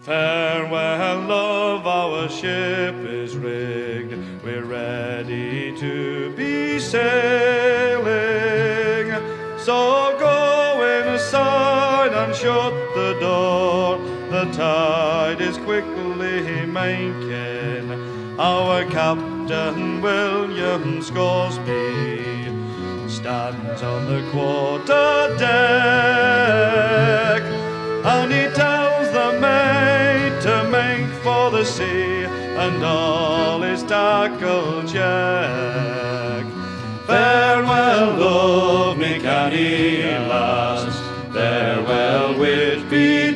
Farewell, love, our ship is rigged, we're ready to be sailing. So go inside and shut the door, the tide is quickly making. Our Captain William Scoresby stands on the quarter deck, and he tells the mate to make for the sea and all his tackle check. Farewell, love me canny lass, farewell Whitby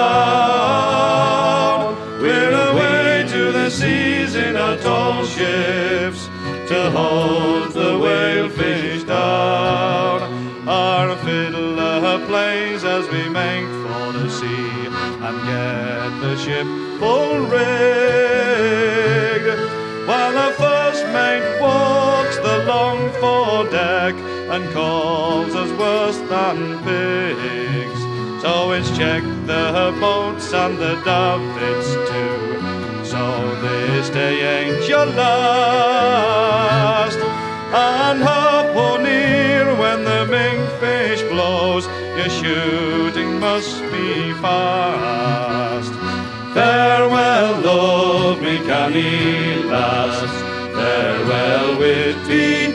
town. We're away to the seas in our tall ships to hold the whalefish down. Our fiddler plays as we make for the sea and get the ship full rigged, while the first mate walks the long foredeck and calls us worse than pigs. So it's check the boats and the davits too, so this day ain't your last. And harpooneer, when the big fish blows, your shooting must be fast. Farewell, love me canny lass, farewell Whitby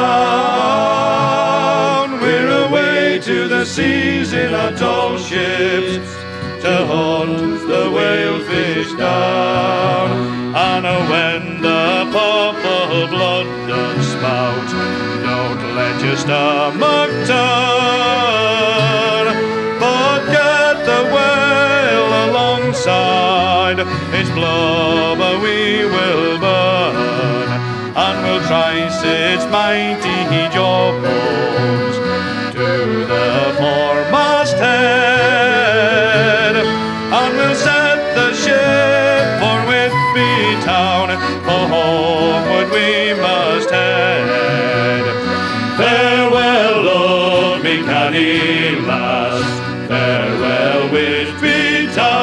town. We're away to the seas in our tall ships to hunt the whalefish down. And when the purple blood does spout, don't let your stomach turn, but get the whale alongside, its blubber we will burn, and we'll trice its mighty jawbones to the foremast head, and we'll set the ship for Whitby town, for homeward we must head. Farewell, love me canny lass, farewell Whitby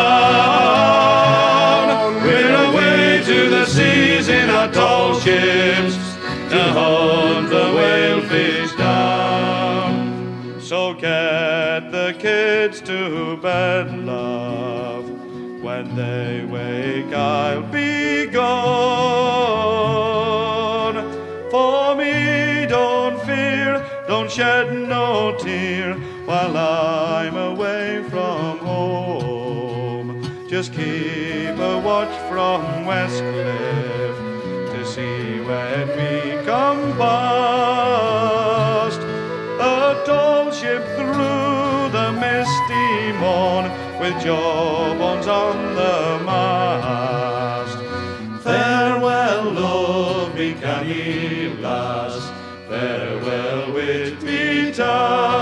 town. We're away to the seas in our tall ships to hunt the whalefish down. So get the kids to bed, love, when they wake I'll be gone. For me don't fear, don't shed no tear, while I'm away from home. Just keep a watch from Westcliff to see when we come past a tall ship through the misty morn, with jawbones on the mast. Farewell, love me canny lass, farewell Whitby town.